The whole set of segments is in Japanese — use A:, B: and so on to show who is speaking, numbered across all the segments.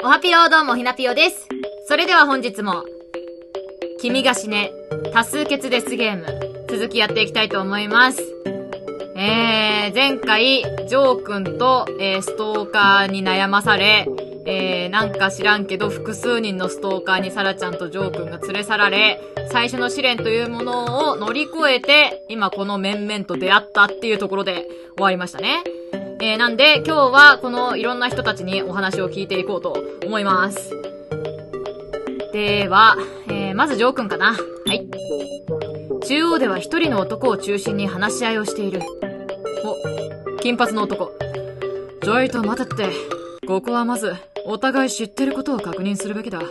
A: おはぴよどうもひなぴよです。それでは本日も、君が死ね、多数決デスゲーム、続きやっていきたいと思います。前回、ジョー君と、ストーカーに悩まされ、なんか知らんけど複数人のストーカーにサラちゃんとジョー君が連れ去られ、最初の試練というものを乗り越えて、今この面々と出会ったっていうところで終わりましたね。なんで今日はこのいろんな人たちにお話を聞いていこうと思います。では、まずジョー君かな。はい。中央では一人の男を中心に話し合いをしている。お、金髪の男。ちょいと待てって。ここはまず、お互い知ってることを確認するべきだ。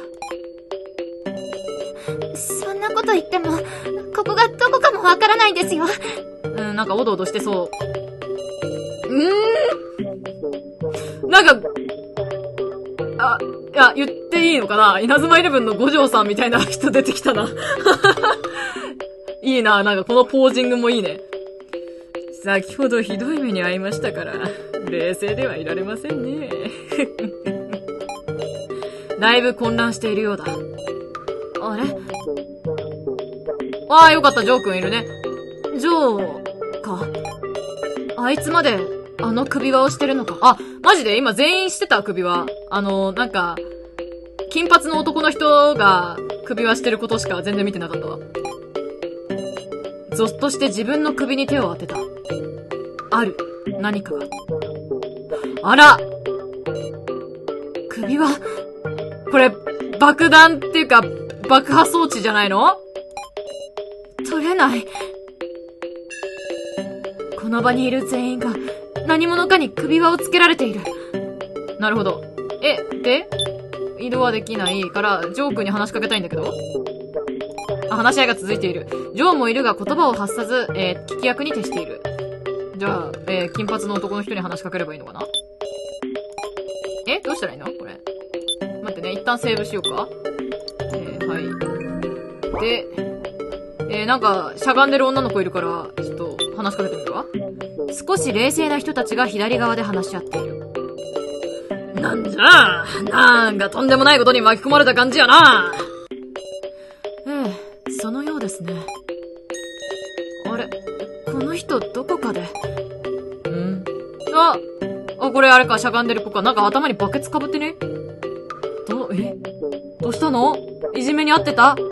B: そんなこと言っても、ここがどこかもわからないんですよ。
A: なんかおどおどしてそう。なんか、いや、言っていいのかな？稲妻イレブンの五条さんみたいな人出てきたな。いいな、なんかこのポージングもいいね。先ほどひどい目に遭いましたから、冷静ではいられませんね。だいぶ混乱しているようだ。あれ？ああ、よかった、ジョー君いるね。ジョーか。あいつまで、あの首輪をしてるのか。あ、マジで今全員してた首輪。なんか、金髪の男の人が首輪してることしか全然見てなかったわ。ゾッとして自分の首に手を当てた。ある、何かが。あら！首輪。これ、爆弾っていうか、爆破装置じゃないの？取れない。この場にいる全員が、何者かに首輪をつけられている。なるほど。で移動はできないから、ジョー君に話しかけたいんだけど。話し合いが続いている。ジョーもいるが言葉を発さず、聞き役に徹している。じゃあ、金髪の男の人に話しかければいいのかな？どうしたらいいのこれ。待ってね、一旦セーブしようか。はい。で、なんか、しゃがんでる女の子いるから、ちょっと、話しかけてみるわ。少し冷静な人たちが左側で話し合っている。なんじゃなんかとんでもないことに巻き込まれた感じやな。そのようですね。あれ、この人どこかで。これあれか、しゃがんでる子か。なんか頭にバケツかぶってね。どうしたの？いじめに遭ってた？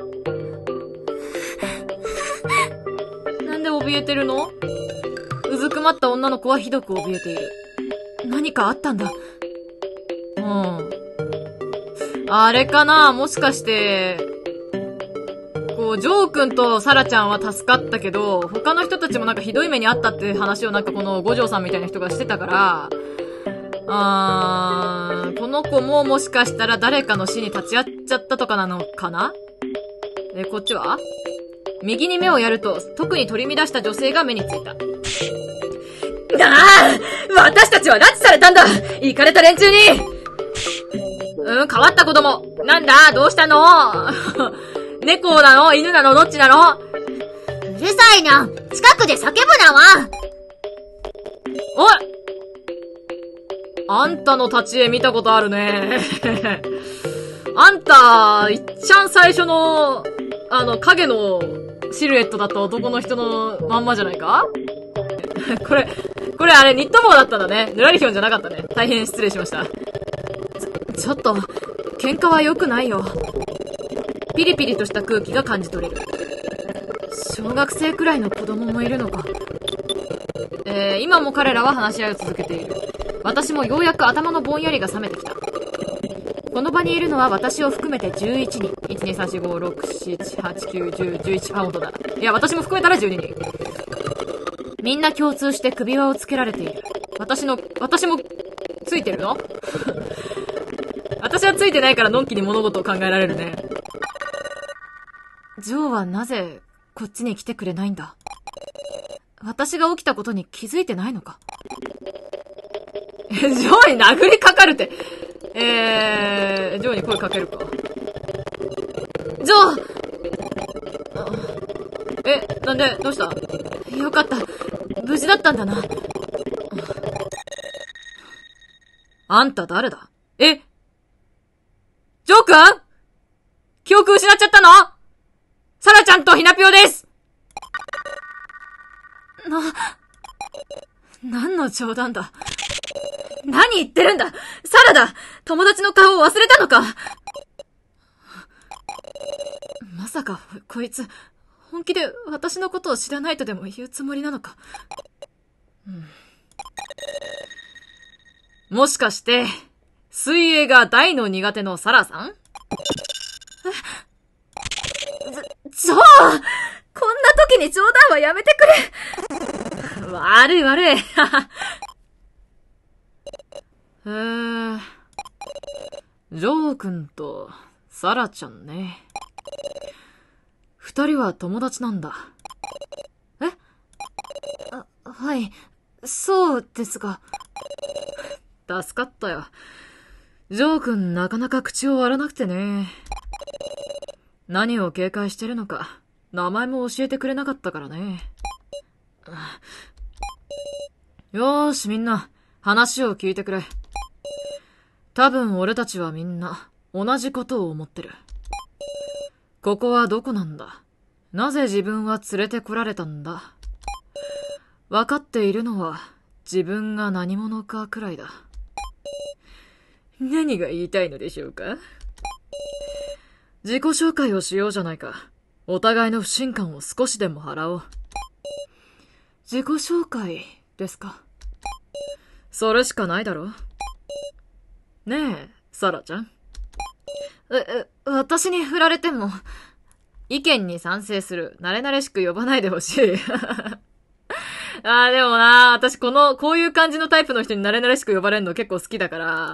A: なんで怯えてるの？うずくまった女の子はひどく怯えている。何かあったんだ。あれかな？もしかして、ジョー君とサラちゃんは助かったけど、他の人たちもなんかひどい目にあったって話をなんかこの五条さんみたいな人がしてたから、この子ももしかしたら誰かの死に立ち会っちゃったとかなのかな？こっちは？右に目をやると、特に取り乱した女性が目についた。私たちは拉致されたんだ！イカれた連中に！変わった子供。なんだ？どうしたの？猫なの？犬なの？どっちなの？
B: うるさいな。近くで叫ぶなわ。
A: おい！あんたの立ち絵見たことあるね。あんた、いっちゃん最初の、影のシルエットだった男の人のまんまじゃないか？これあれニット帽だったんだね。ヌラリヒョンじゃなかったね。大変失礼しました。ちょっと、喧嘩は良くないよ。ピリピリとした空気が感じ取れる。小学生くらいの子供もいるのか。今も彼らは話し合いを続けている。私もようやく頭のぼんやりが冷めてきた。この場にいるのは私を含めて11人。1、2、3、4、5、6、7、8、9、10、11、本当だ。いや、私も含めたら12人。みんな共通して首輪をつけられている。私もついてるの？私はついてないからのんきに物事を考えられるね。ジョーはなぜこっちに来てくれないんだ？私が起きたことに気づいてないのか？ジョーに殴りかかるって。ジョーに声かけるか。ジョー！なんで？どうした？よかった。無事だったんだな。あんた誰だ？ の冗談だ。何言ってるんだ！サラだ！友達の顔を忘れたのか！まさか、こいつ、本気で私のことを知らないとでも言うつもりなのか。もしかして、水泳が大の苦手のサラさん？こんな時に冗談はやめてくれ。悪い。ジョー君とサラちゃんね。二人は友達なんだ。はい、そうですが。助かったよ。ジョー君なかなか口を割らなくてね。何を警戒してるのか、名前も教えてくれなかったからね。よーしみんな、話を聞いてくれ。多分俺たちはみんな、同じことを思ってる。ここはどこなんだ？なぜ自分は連れてこられたんだ？わかっているのは、自分が何者かくらいだ。何が言いたいのでしょうか？自己紹介をしようじゃないか。お互いの不信感を少しでも払おう。自己紹介ですか？それしかないだろ？ねえ、サラちゃん。私に振られても、意見に賛成する。慣れ慣れしく呼ばないでほしい。でもな、私こういう感じのタイプの人に慣れ慣れしく呼ばれるの結構好きだから、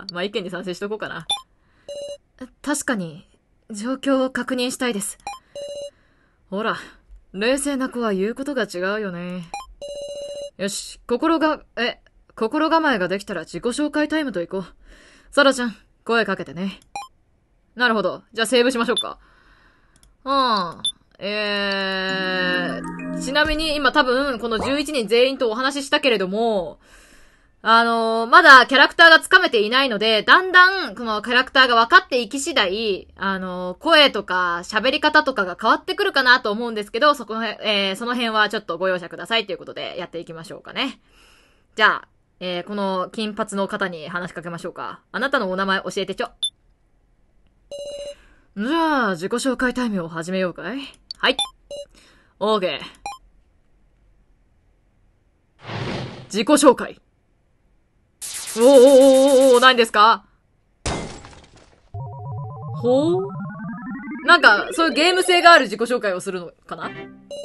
A: 意見に賛成しとこうかな。確かに、状況を確認したいです。ほら、冷静な子は言うことが違うよね。よし、心構えができたら自己紹介タイムと行こう。サラちゃん、声かけてね。なるほど。じゃあセーブしましょうか。ちなみに今多分この11人全員とお話ししたけれども、まだキャラクターがつかめていないので、だんだんこのキャラクターが分かっていき次第、声とか喋り方とかが変わってくるかなと思うんですけど、その辺はちょっとご容赦くださいということでやっていきましょうかね。じゃあ、この金髪の方に話しかけましょうか。あなたのお名前教えてちょ。じゃあ、自己紹介タイムを始めようかい？はい。OK。自己紹介。何ですか？ほう？なんか、そういうゲーム性がある自己紹介をするのかな？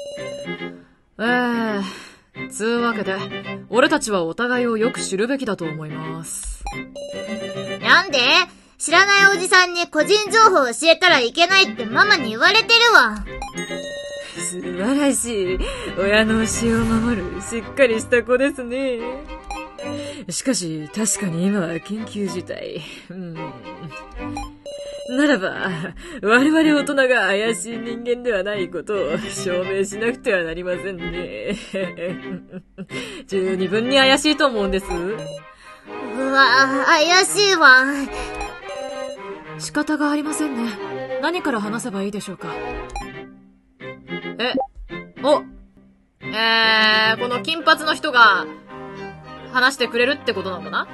A: つうわけで、俺たちはお互いをよく知るべきだと思います。
B: なんで？知らないおじさんに個人情報を教えたらいけないってママに言われてるわ。
A: 素晴らしい。親の教えを守る、しっかりした子ですね。しかし、確かに今は緊急事態。ならば、我々大人が怪しい人間ではないことを証明しなくてはなりませんね。十二分に怪しいと思うんです。
B: うわ、怪しいわ。
A: 仕方がありませんね。何から話せばいいでしょうか。この金髪の人が話してくれるってことなのかな？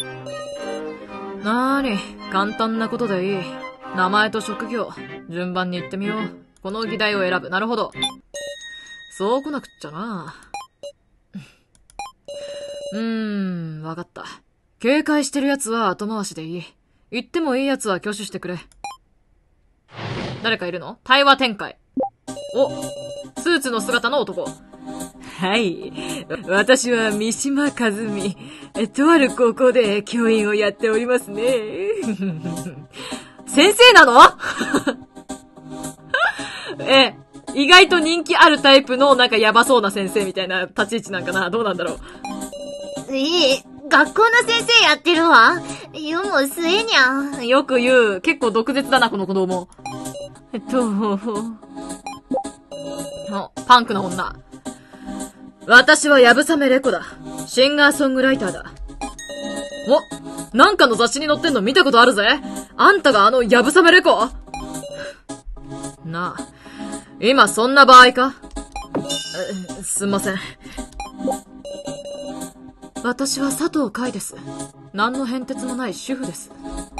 A: なーに、簡単なことでいい。名前と職業、順番に言ってみよう。この議題を選ぶ。なるほど。そう来なくっちゃな。わかった。警戒してる奴は後回しでいい。言ってもいい奴は挙手してくれ。誰かいるの？対話展開。スーツの姿の男。はい。私は三島和美。とある高校で教員をやっておりますね。先生なの？意外と人気あるタイプのなんかヤバそうな先生みたいな立ち位置なんかな？どうなんだろう。
B: 学校の先生やってるわ。世も末にゃ。
A: よく言う。結構毒舌だな、この子供。パンクな女。私はやぶさめレコだ。シンガーソングライターだ。なんかの雑誌に載ってんの見たことあるぜ。あんたがやぶさめレコ？なあ、今そんな場合か？すんません。 私は佐藤海です。何の変哲もない主婦です。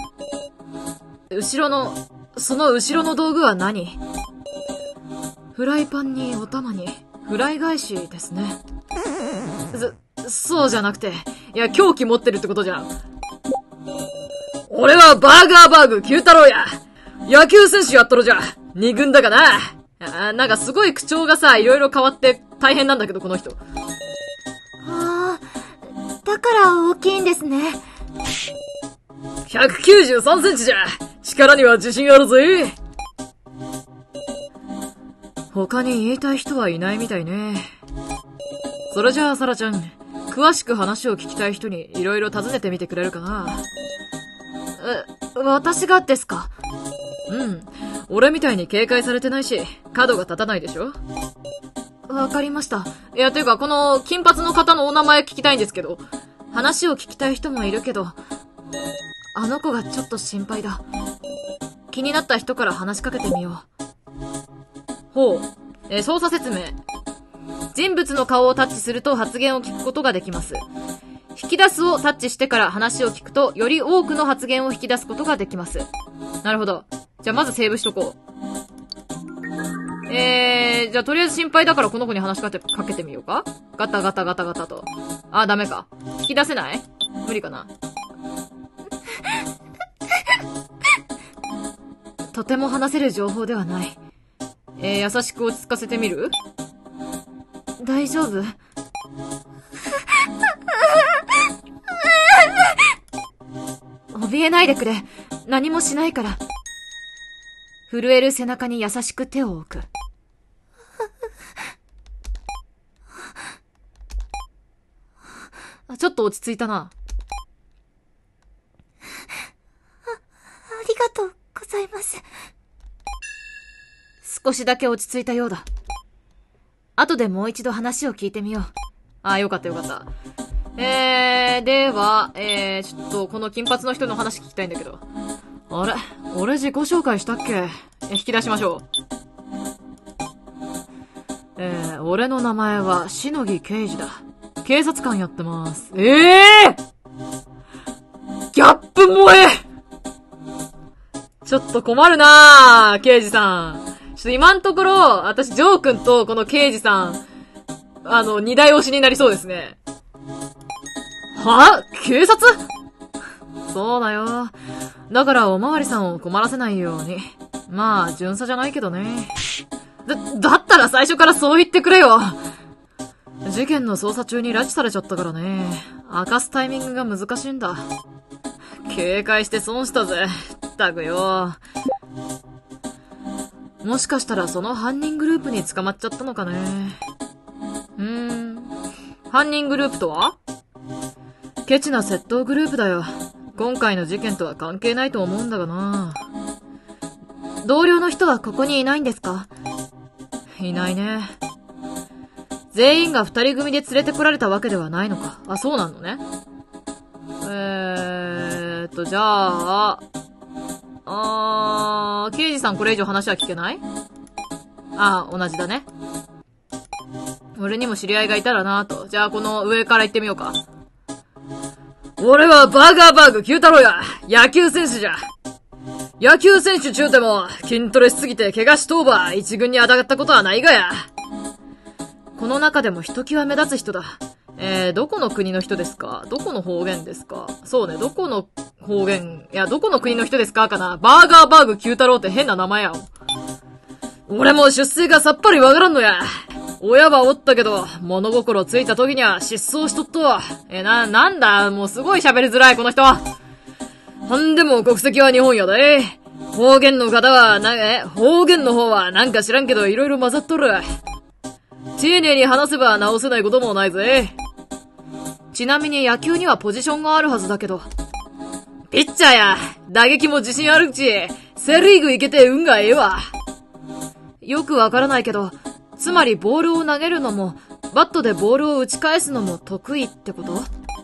A: その後ろの道具は何？フライパンにお玉に、フライ返しですね。そうじゃなくて、いや、凶器持ってるってことじゃん。俺はバーガーバーグ九太郎や。野球選手やっとるじゃん。二軍だがな。なんかすごい口調がさ、いろいろ変わって大変なんだけど、この人。
B: だから大きいんですね。
A: 193センチじゃ。力には自信あるぜ。他に言いたい人はいないみたいね。それじゃあ、サラちゃん、詳しく話を聞きたい人にいろいろ尋ねてみてくれるかな。
B: 私がですか？
A: うん。俺みたいに警戒されてないし、角が立たないでしょ？
B: わかりました。
A: いや、というか、この金髪の方のお名前聞きたいんですけど。
B: 話を聞きたい人もいるけど、あの子がちょっと心配だ。気になった人から話しかけてみよう。
A: ほう。操作説明。人物の顔をタッチすると発言を聞くことができます。引き出すをタッチしてから話を聞くと、より多くの発言を引き出すことができます。なるほど。じゃあまずセーブしとこう。じゃあとりあえず心配だからこの子に話しかけてみようか。ガタガタガタガタと。あ、ダメか。引き出せない？無理かな。
B: とても話せる情報ではない。
A: 優しく落ち着かせてみる？
B: 大丈夫？怯えないでくれ。何もしないから。震える背中に優しく手を置く。
A: ちょっと落ち着いたな。
B: ありがとうございます。少しだけ落ち着いたようだ。後でもう一度話を聞いてみよう。
A: あ、よかったよかった。では、ちょっとこの金髪の人の話聞きたいんだけど。あれ？俺自己紹介したっけ？引き出しましょう。俺の名前は篠木刑事だ。警察官やってます。ギャップ萌え！ちょっと困るなぁ、刑事さん。ちょっと今んところ、私、ジョー君とこの刑事さん、二台推しになりそうですね。は？警察？そうだよ。だからおまわりさんを困らせないように。まあ、巡査じゃないけどね。だったら最初からそう言ってくれよ。事件の捜査中に拉致されちゃったからね。明かすタイミングが難しいんだ。警戒して損したぜ。ったくよ。もしかしたらその犯人グループに捕まっちゃったのかね。犯人グループとは？ケチな窃盗グループだよ。今回の事件とは関係ないと思うんだがな。
B: 同僚の人はここにいないんですか？
A: いないね。全員が二人組で連れてこられたわけではないのか。あ、そうなのね。じゃあ、刑事さんこれ以上話は聞けない？あ、同じだね。俺にも知り合いがいたらなぁと。じゃあこの上から行ってみようか。俺はバーガーバーグ九太郎や。野球選手じゃ。野球選手中でも筋トレしすぎて怪我しとうば一軍に当たったことはないがや。この中でもひときわ目立つ人だ。どこの国の人ですか？どこの方言ですか？そうね、どこの方言、いや、どこの国の人ですかかな？バーガーバーグ九太郎って変な名前や。俺も出生がさっぱりわからんのや。親はおったけど、物心ついた時には失踪しとっと。なんだ、もうすごい喋りづらい、この人。ほんでも国籍は日本やで。方言の方は、方言の方はなんか知らんけど、いろいろ混ざっとる。丁寧に話せば直せないこともないぜ。ちなみに野球にはポジションがあるはずだけど。ピッチャーや、打撃も自信あるし、セリーグ行けて運がええわ。よくわからないけど、つまりボールを投げるのも、バットでボールを打ち返すのも得意ってこと？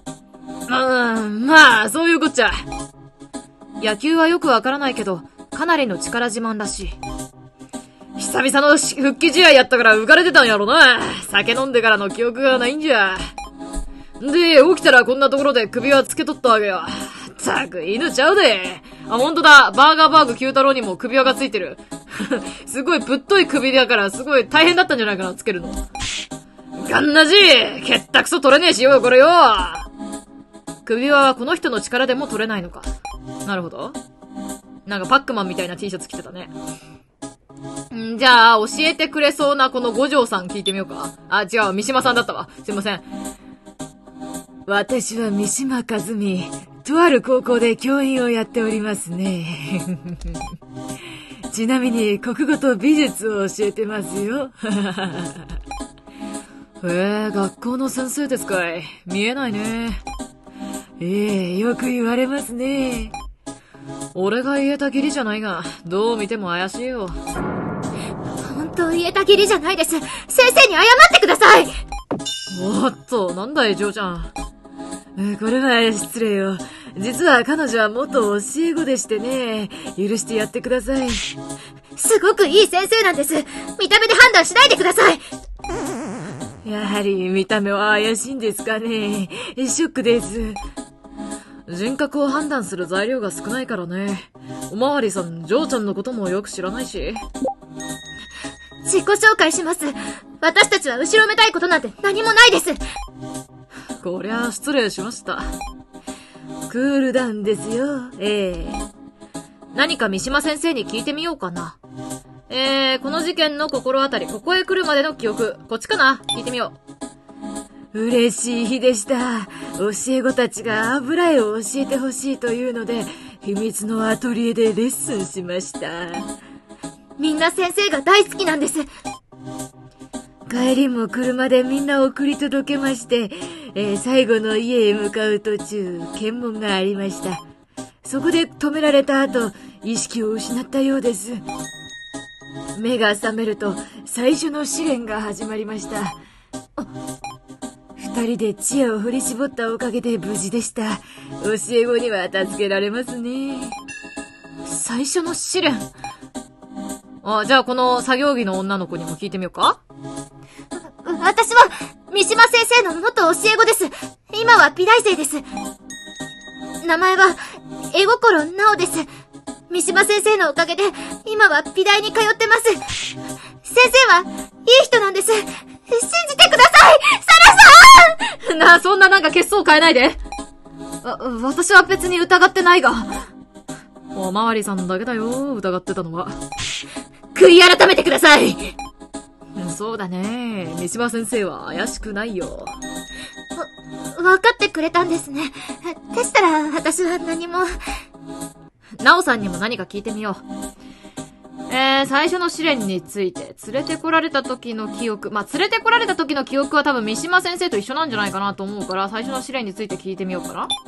A: まあ、そういうこっちゃ。野球はよくわからないけど、かなりの力自慢らしい。久々の復帰試合やったから浮かれてたんやろな。酒飲んでからの記憶がないんじゃ。 で、起きたらこんなところで首輪つけとったわけよ。ったく、犬ちゃうで。あ、ほんとだ。バーガーバーグ九太郎にも首輪がついてる。すごいぶっとい首だから、すごい大変だったんじゃないかな、つけるの。ガンナジケッタクソ取れねえしよ、これよ。首輪はこの人の力でも取れないのか。なるほど。なんかパックマンみたいな T シャツ着てたね。じゃあ、教えてくれそうなこの五条さん聞いてみようか。あ、違う、三島さんだったわ。すいません。
C: 私は三島和美。とある高校で教員をやっておりますね。ちなみに、国語と美術を教えてますよ。
A: 学校の先生ですかい。見えないね。
C: よく言われますね。
A: 俺が言えたきりじゃないが、どう見ても怪しいよ。
B: 本当言えたきりじゃないです。先生に謝ってください。
A: おっと、なんだい、嬢ちゃん。
C: これは失礼よ。実は彼女は元教え子でしてね。許してやってください。
B: すごくいい先生なんです。見た目で判断しないでください。
C: やはり見た目は怪しいんですかね。ショックです。
A: 人格を判断する材料が少ないからね。おまわりさん、嬢ちゃんのこともよく知らないし。
B: 自己紹介します。私たちは後ろめたいことなんて何もないです。
A: こりゃ失礼しました。
C: クールダウンですよ。
A: 何か三島先生に聞いてみようかな。この事件の心当たり、ここへ来るまでの記憶、こっちかな？聞いてみよ
C: う。嬉しい日でした。教え子たちが油絵を教えてほしいというので、秘密のアトリエでレッスンしました。
B: みんな先生が大好きなんです。
C: 帰りも車でみんな送り届けまして、最後の家へ向かう途中、検問がありました。そこで止められた後、意識を失ったようです。目が覚めると、最初の試練が始まりました。二人で知恵を振り絞ったおかげで無事でした。教え子には助けられますね。
A: 最初の試練。じゃあこの作業着の女の子にも聞いてみようか。
B: 私は、三島先生の元教え子です。今は美大生です。名前は、絵心なおです。三島先生のおかげで、今は美大に通ってます。先生は、いい人なんです。信じてください、サラさん。
A: そんななんか血相変えないで。私は別に疑ってないが。おまわりさんだけだよ、疑ってたのは。
B: 悔い改めてください。
A: そうだね。三島先生は怪しくないよ。
B: わかってくれたんですね。でしたら、私は何も。
A: なおさんにも何か聞いてみよう。最初の試練について、連れてこられた時の記憶。連れてこられた時の記憶は多分三島先生と一緒なんじゃないかなと思うから、最初の試練について聞いてみようかな。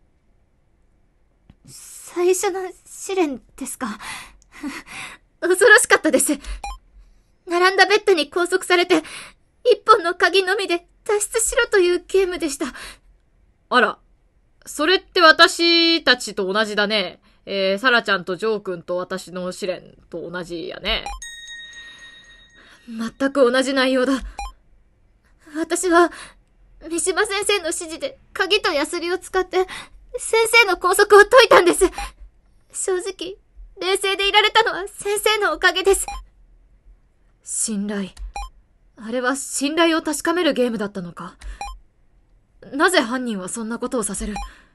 B: 最初の試練ですか。恐ろしかったです。並んだベッドに拘束されて、一本の鍵のみで脱出しろというゲームでした。
A: あら、それって私たちと同じだね。サラちゃんとジョー君と私の試練と同じやね。
B: 全く同じ内容だ。私は、三島先生の指示で鍵とヤスリを使って、先生の拘束を解いたんです。正直、冷静でいられたのは先生のおかげです。
A: 信頼。あれは信頼を確かめるゲームだったのか。なぜ犯人はそんなことをさせる？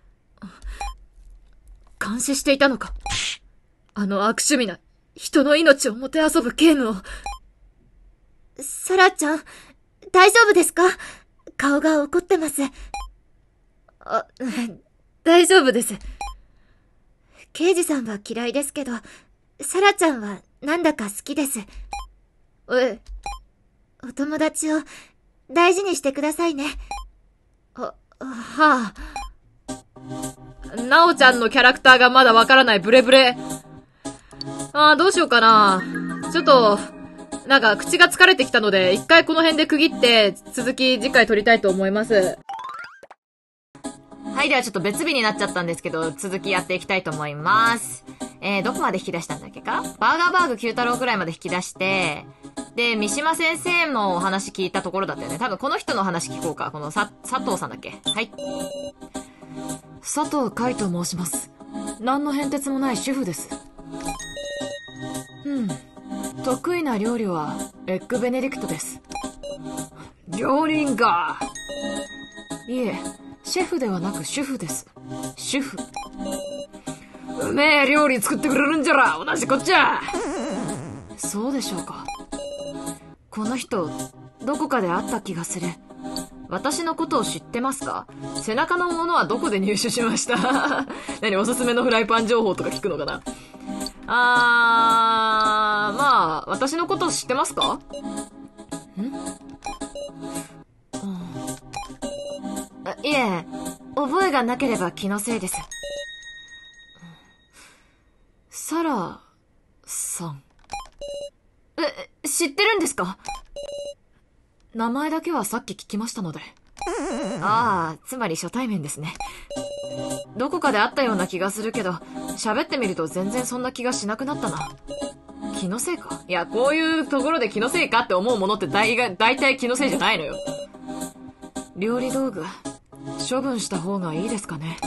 A: 監視していたのか。あの悪趣味な人の命をもてあそぶゲームを。
B: サラちゃん、大丈夫ですか？顔が怒ってます。
A: 大丈夫です。
B: 刑事さんは嫌いですけど、サラちゃんはなんだか好きです。お友達を大事にしてくださいね。
A: はあ。なおちゃんのキャラクターがまだわからないブレブレ。どうしようかな。ちょっと、なんか口が疲れてきたので、一回この辺で区切って、続き次回撮りたいと思います。はい、ではちょっと別日になっちゃったんですけど、続きやっていきたいと思います。どこまで引き出したんだっけか？バーガーバーグ九太郎くらいまで引き出して、 で、三島先生のお話聞いたところだったよね。多分この人の話聞こうか。この佐藤さんだっけ。はい。佐藤海と申します。何の変哲もない主婦です。得意な料理はエッグベネディクトです。料理人か。いえ、シェフではなく主婦です。主婦。うめえ料理作ってくれるんじゃら、同じこっちゃ。そうでしょうか。この人、どこかで会った気がする。私のことを知ってますか？背中のものはどこで入手しました？何、おすすめのフライパン情報とか聞くのかな？まあ、私のことを知ってますか？いえ、覚えがなければ気のせいです。サラさん。知ってるんですか？名前だけはさっき聞きましたので。ああ、つまり初対面ですね。どこかで会ったような気がするけど、喋ってみると全然そんな気がしなくなったな。気のせいか？いや、こういうところで気のせいかって思うものって大体気のせいじゃないのよ。料理道具、処分した方がいいですかね。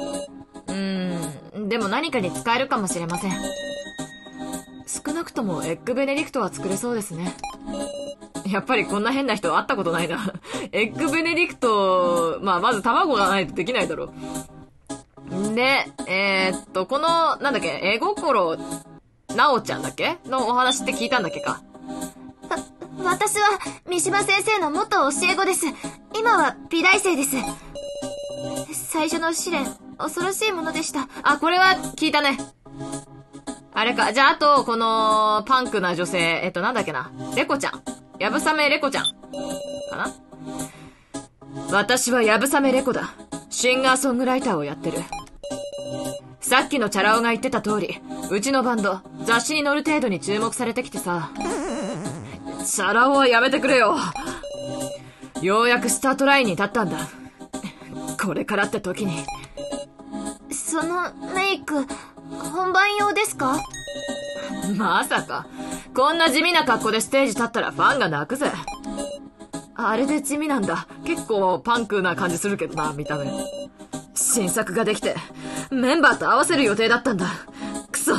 A: でも何かに使えるかもしれません。少なくともエッグベネディクトは作れそうですね。やっぱりこんな変な人会ったことないな。エッグベネディクト、まず卵がないとできないだろう。で、この、なんだっけ、絵心、なおちゃんだっけのお話って聞いたんだっけか。
B: 私は、三島先生の元教え子です。今は美大生です。最初の試練、恐ろしいものでした。
A: あ、これは聞いたね。あれか。じゃあ、あと、この、パンクな女性、なんだっけな。レコちゃん。やぶさめレコちゃん。かな？私はやぶさめレコだ。シンガーソングライターをやってる。さっきのチャラ男が言ってた通り、うちのバンド、雑誌に載る程度に注目されてきてさ。チャラ男はやめてくれよ。ようやくスタートラインに立ったんだ。これからって時に。
B: そのメイク、本番用ですか？
A: まさか。こんな地味な格好でステージ立ったらファンが泣くぜ。あれで地味なんだ。結構パンクな感じするけどな、見た目。新作ができて、メンバーと合わせる予定だったんだ。くそ。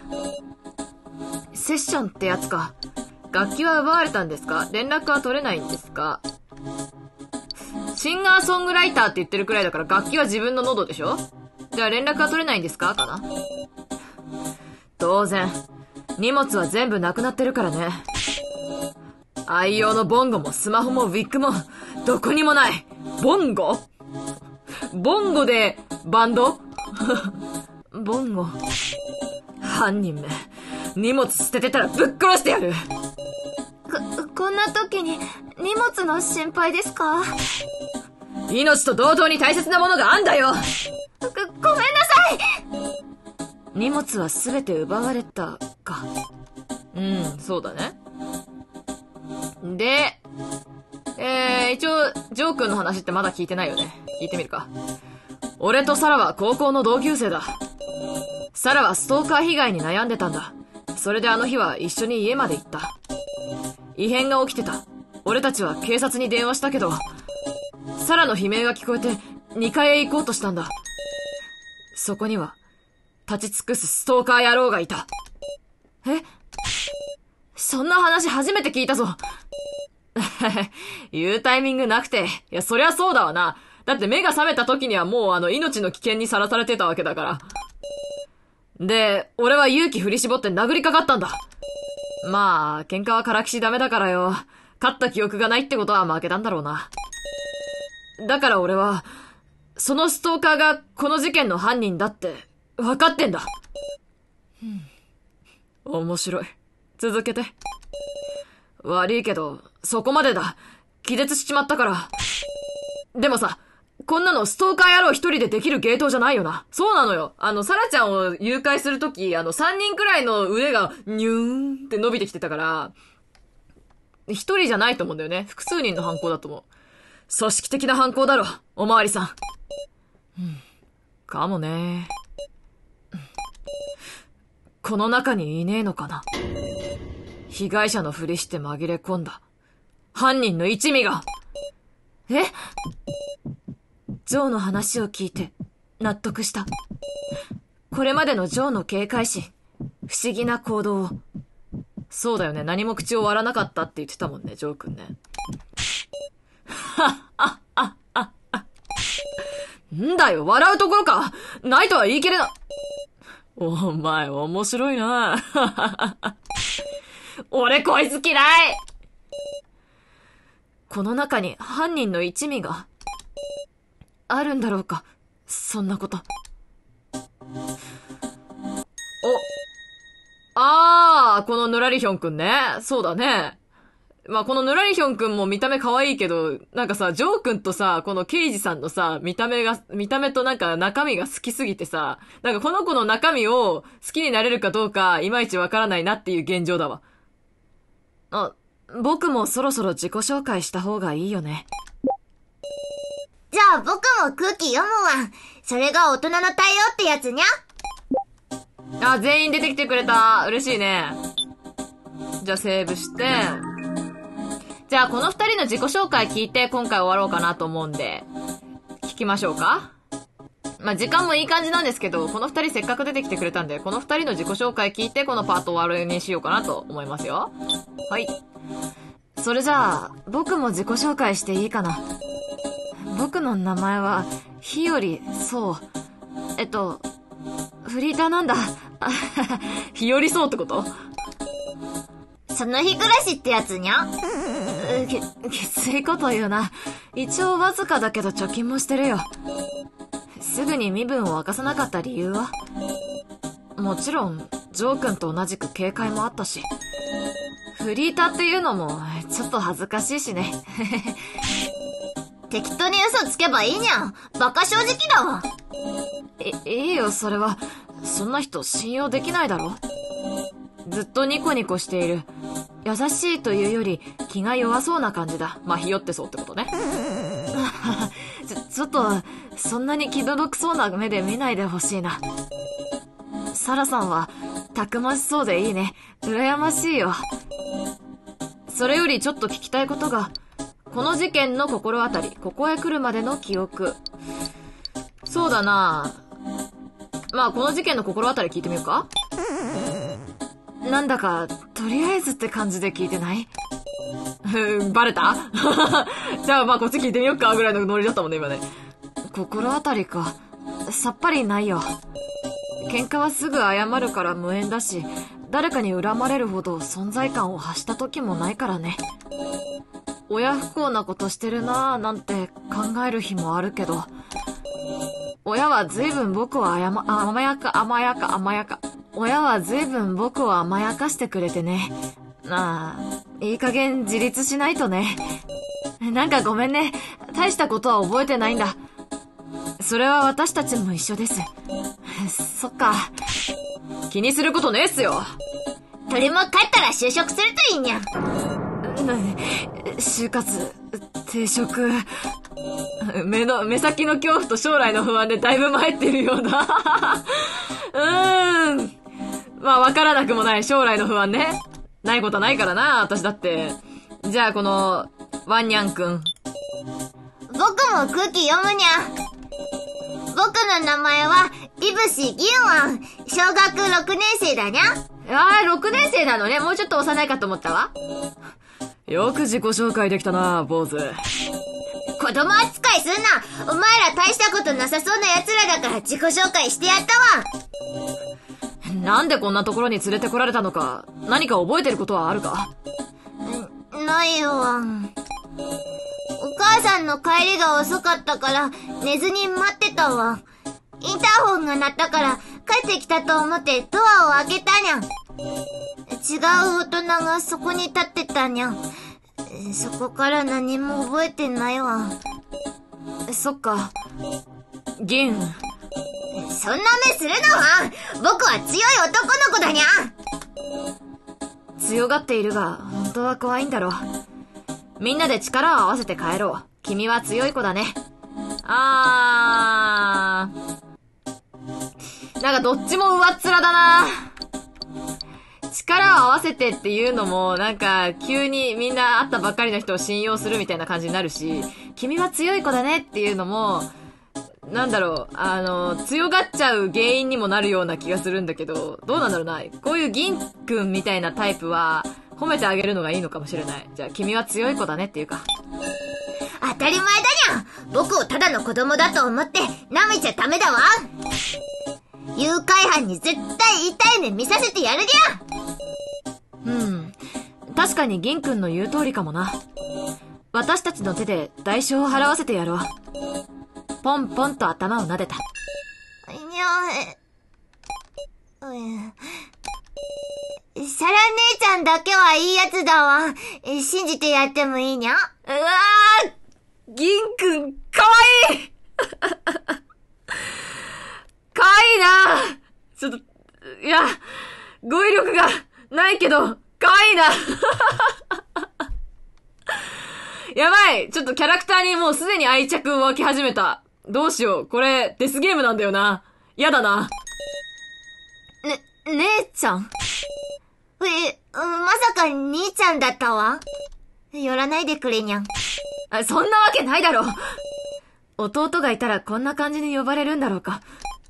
A: セッションってやつか。楽器は奪われたんですか？連絡は取れないんですか？シンガーソングライターって言ってるくらいだから楽器は自分の喉でしょ？じゃあ連絡は取れないんですか？かな？当然。荷物は全部なくなってるからね。愛用のボンゴもスマホもウィッグもどこにもない。ボンゴ？ボンゴでバンド？ボンゴ。犯人め、荷物捨ててたらぶっ殺してやる。
B: こんな時に荷物の心配ですか？
A: 命と同等に大切なものがあんだよ。
B: ごめんなさい。
A: 荷物は全て奪われたか。そうだね。で、一応、ジョー君の話ってまだ聞いてないよね。聞いてみるか。俺とサラは高校の同級生だ。サラはストーカー被害に悩んでたんだ。それであの日は一緒に家まで行った。異変が起きてた。俺たちは警察に電話したけど、サラの悲鳴が聞こえて2階へ行こうとしたんだ。そこには、立ち尽くすストーカー野郎がいた。え？そんな話初めて聞いたぞ。言うタイミングなくて。いや、そりゃそうだわな。だって目が覚めた時にはもう命の危険にさらされてたわけだから。で、俺は勇気振り絞って殴りかかったんだ。まあ、喧嘩はからきしダメだからよ。勝った記憶がないってことは負けたんだろうな。だから俺は、そのストーカーがこの事件の犯人だって分かってんだ。面白い。続けて。悪いけど、そこまでだ。気絶しちまったから。でもさ、こんなのストーカー野郎一人でできる芸当じゃないよな。そうなのよ。サラちゃんを誘拐するとき、3人くらいの腕がニューンって伸びてきてたから、一人じゃないと思うんだよね。複数人の犯行だと思う。組織的な犯行だろ、おまわりさん。かもね。この中にいねえのかな。 被害者のふりして紛れ込んだ。犯人の一味が。え？ジョーの話を聞いて納得した。これまでのジョーの警戒心、不思議な行動を。そうだよね。何も口を割らなかったって言ってたもんね、ジョー君ね。んだよ、笑うところか。ないとは言い切れな。お前、面白いな。俺こいつ嫌い。この中に犯人の一味があるんだろうか。そんなこと。このヌラリヒョンくんね。そうだね。まあ、このヌラリヒョンくんも見た目可愛いけど、なんかさ、ジョーくんとさ、この刑事さんのさ、見た目となんか中身が好きすぎてさ、なんかこの子の中身を好きになれるかどうか、いまいちわからないなっていう現状だわ。僕もそろそろ自己紹介した方がいいよね。
B: じゃあ僕も空気読むわ。それが大人の対応ってやつにゃ。
A: 全員出てきてくれた。嬉しいね。じゃあセーブして、じゃあこの二人の自己紹介聞いて今回終わろうかなと思うんで、聞きましょうか。まあ、時間もいい感じなんですけど、この二人せっかく出てきてくれたんで、この二人の自己紹介聞いてこのパート終わるにしようかなと思いますよ。はい。それじゃあ、僕も自己紹介していいかな。僕の名前は、日より、そう。フリーターなんだ。日よりそうってこと？
B: その日暮らしってやつにゃ。
A: きついこと言うな。一応わずかだけど貯金もしてるよ。すぐに身分を明かさなかった理由は？もちろん、ジョー君と同じく警戒もあったし。フリーターっていうのも、ちょっと恥ずかしいしね。
B: 適当に嘘つけばいいにゃ。バカ正直だわ。
A: いいよ、それは。そんな人信用できないだろ。ずっとニコニコしている。優しいというより気が弱そうな感じだ。まあ、ひよってそうってことね。ちょっと、そんなに気の毒そうな目で見ないでほしいな。サラさんは、たくましそうでいいね。羨ましいよ。それよりちょっと聞きたいことが、この事件の心当たり、ここへ来るまでの記憶。そうだな。まあ、この事件の心当たり聞いてみようか。なんだか、とりあえずって感じで聞いてない？バレた？じゃあまあこっち聞いてみようかぐらいのノリだったもんね、今ね。心当たりか。さっぱりないよ。喧嘩はすぐ謝るから無縁だし、誰かに恨まれるほど存在感を発した時もないからね。親不幸なことしてるなぁなんて考える日もあるけど、親は随分僕を甘やか。親は随分僕を甘やかしてくれてね。いい加減自立しないとね。なんかごめんね。大したことは覚えてないんだ。それは私たちも一緒です。そっか。気にすることねえっすよ。
B: 鳥も帰ったら就職するといいにゃ。
A: 就活、定職。目先の恐怖と将来の不安でだいぶ参ってるような。まあ、わからなくもない将来の不安ね。ないことはないからな、私だって。じゃあ、この、ワンニャンくん。
B: 僕も空気読むにゃ。僕の名前は、イブシギンワン。小学6年生だにゃ。
A: 6年生なのね。もうちょっと幼いかと思ったわ。よく自己紹介できたな、坊主。
B: 子供扱いすんな。お前ら大したことなさそうな奴らだから自己紹介してやったわ。
A: なんでこんなところに連れてこられたのか、何か覚えてることはあるか？
B: ないよ。お母さんの帰りが遅かったから寝ずに待ってたわ。インターホンが鳴ったから帰ってきたと思ってドアを開けたにゃん。違う大人がそこに立ってたにゃん。そこから何も覚えてないわ。
A: そっか。銀。
B: そんな目するのは、僕は強い男の子だにゃ。
A: 強がっているが、本当は怖いんだろう。みんなで力を合わせて帰ろう。君は強い子だね。なんかどっちも上っ面だな。力を合わせてっていうのも、なんか、急にみんな会ったばっかりの人を信用するみたいな感じになるし、君は強い子だねっていうのも、なんだろう、強がっちゃう原因にもなるような気がするんだけど、どうなんだろうな。こういう銀くんみたいなタイプは、褒めてあげるのがいいのかもしれない。じゃあ、君は強い子だねっていうか。
B: 当たり前だにゃ。僕をただの子供だと思って舐めちゃダメだわ。誘拐犯に絶対痛い目見させてやるに
A: ゃ。確かに銀くんの言う通りかもな。私たちの手で代償を払わせてやろう。ポンポンと頭を撫でた。
B: サラ姉ちゃんだけはいいやつだわ。信じてやってもいいにゃ？
A: うわー！銀くん、かわいいかわいいな。ちょっと、いや、語彙力がないけど、かわいいなやばい！ちょっとキャラクターにもうすでに愛着湧き始めた。どうしよう。これ、デスゲームなんだよな。やだな。姉ちゃん？
B: まさか兄ちゃんだったわ。寄らないでくれにゃん。
A: そんなわけないだろ。弟がいたらこんな感じに呼ばれるんだろうか。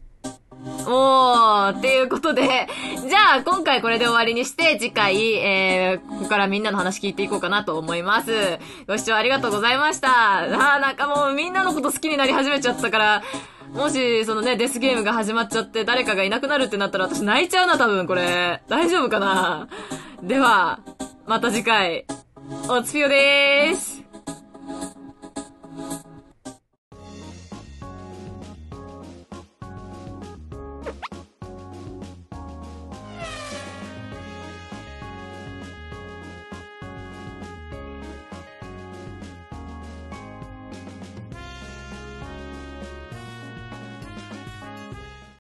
A: っていうことで、じゃあ今回これで終わりにして次回、ここからみんなの話聞いていこうかなと思います。ご視聴ありがとうございました。なんかもうみんなのこと好きになり始めちゃったから、もしそのね、デスゲームが始まっちゃって誰かがいなくなるってなったら私泣いちゃうな多分これ。大丈夫かな？では、また次回、おつぴよでーす。